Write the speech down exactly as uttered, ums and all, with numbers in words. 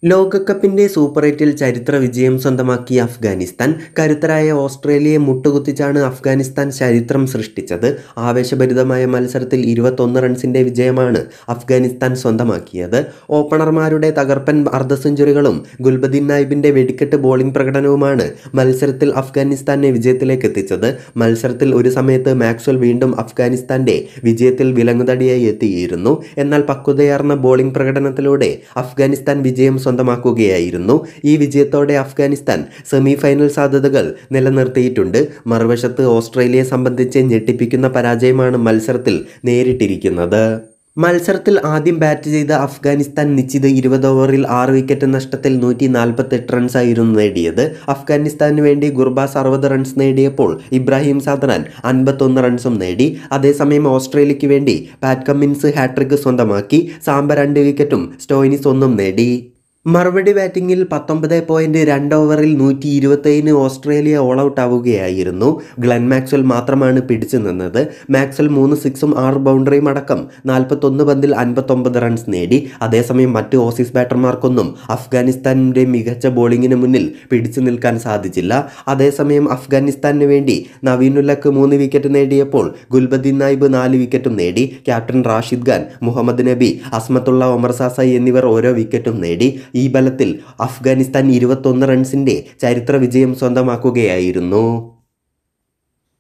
ലോകകപ്പിന്റെ സൂപ്പർ എട്ടിൽ ചരിത്ര വിജയം സ്വന്തമാക്കിയ അഫ്ഗാനിസ്ഥാൻ കരുത്തരായ ഓസ്ട്രേലിയയെ മുട്ടുകുത്തിച്ചാണ് അഫ്ഗാനിസ്ഥാൻ ചരിത്രം സൃഷ്ടിച്ചത്. ആവേശഭരിതമായ മത്സരത്തിൽ ഇരുപത്തൊന്ന് റൺസിന്റെ വിജയമാണ് അഫ്ഗാനിസ്ഥാൻ സ്വന്തമാക്കിയത്. ഓപ്പണർമാരുടെ തകർപ്പൻ അർദ്ധ സെഞ്ചുറികളും ഗുൽബദീൻ നായിബിന്റെ വെടിക്കെട്ട് ബോളിംഗ് പ്രകടനവുമാണ് മത്സരത്തിൽ അഫ്ഗാനിസ്ഥാനെ വിജയത്തിലേക്ക് എത്തിച്ചത്. മത്സരത്തിൽ ഒരു സമയത്ത് മാക്സ്വെൽ വീണ്ടും അഫ്ഗാനിസ്ഥാന്റെ വിജയത്തിൽ വിലങ്ങുതടിയായി എത്തിയിരുന്നു. എന്നാൽ പക്വതയാർന്ന ബോളിംഗ് പ്രകടനത്തിലൂടെ അഫ്ഗാനിസ്ഥാൻ വിജയം സ്വന്തമാക്കുകയായിരുന്നു. ഈ വിജയത്തോടെ അഫ്ഗാനിസ്ഥാൻ സെമി ഫൈനൽ സാധ്യതകൾ നിലനിർത്തിയിട്ടുണ്ട്. മറുവശത്ത് ഓസ്ട്രേലിയയെ സംബന്ധിച്ച് ഞെട്ടിപ്പിക്കുന്ന പരാജയമാണ് മത്സരത്തിൽ നേരിട്ടിരിക്കുന്നത്. മത്സരത്തിൽ ആദ്യം ബാറ്റ് ചെയ്ത അഫ്ഗാനിസ്ഥാൻ നിശ്ചിത ഇരുപത് ഓവറിൽ ആറ് വിക്കറ്റ് നഷ്ടത്തിൽ നൂറ്റി നാൽപ്പത്തെട്ട് റൺസായിരുന്നു നേടിയത്. അഫ്ഗാനിസ്ഥാനു വേണ്ടി ഗുർബാസ് അറുപത് റൺസ് നേടിയപ്പോൾ ഇബ്രാഹിം സാദ്രാൻ അൻപത്തൊന്ന് റൺസും നേടി. അതേസമയം ഓസ്ട്രേലിയയ്ക്ക് വേണ്ടി പാറ്റ് കമ്മിൻസ് ഹാട്രിക് സ്വന്തമാക്കി. സാംബ രണ്ട് വിക്കറ്റും സ്റ്റോയിനിസ് ഒന്നും നേടി. മറുപടി ബാറ്റിംഗിൽ പത്തൊമ്പത് പോയിന്റ് രണ്ട് ഓവറിൽ നൂറ്റി ഇരുപത്തേഴിന് ഓസ്ട്രേലിയ ഓൾ ഔട്ട് ആവുകയായിരുന്നു. ഗ്ലെൻ മാക്സ്വെൽ മാത്രമാണ് പിടിച്ചു നിന്നത്. മാക്സ്വെൽ മൂന്ന് സിക്സും ആറ് ബൗണ്ടറിയും അടക്കം നാൽപ്പത്തൊന്ന് പന്തിൽ അൻപത്തൊമ്പത് റൺസ് നേടി. അതേസമയം മറ്റ് ഓസീസ് ബാറ്റർമാർക്കൊന്നും അഫ്ഗാനിസ്ഥാനിൻ്റെ മികച്ച ബോളിങ്ങിന് മുന്നിൽ പിടിച്ചു നിൽക്കാൻ സാധിച്ചില്ല. അതേസമയം അഫ്ഗാനിസ്ഥാനു വേണ്ടി നവീനുല്ലക്ക് മൂന്ന് വിക്കറ്റ് നേടിയപ്പോൾ ഗുൽബദീൻ നായിബ് നാല് വിക്കറ്റും നേടി. ക്യാപ്റ്റൻ റാഷിദ് ഖാൻ, മുഹമ്മദ് നബി, അസ്മത്തുള്ള ഒമർ സാസായി എന്നിവർ ഓരോ വിക്കറ്റും നേടി. ഈ ബലത്തിൽ അഫ്ഗാനിസ്ഥാൻ ഇരുപത്തൊന്ന് റൺസിന്റെ ചരിത്ര വിജയം സ്വന്തമാക്കുകയായിരുന്നു.